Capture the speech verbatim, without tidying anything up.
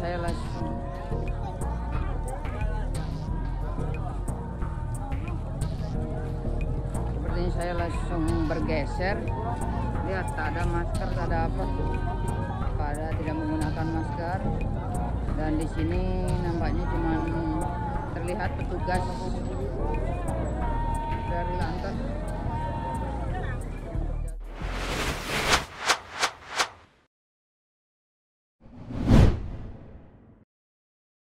saya langsung sepertinya saya langsung bergeser. Lihat, tak ada masker, tak ada apa, pada tidak menggunakan masker. Dan di sini nampaknya cuma terlihat petugas dari lantas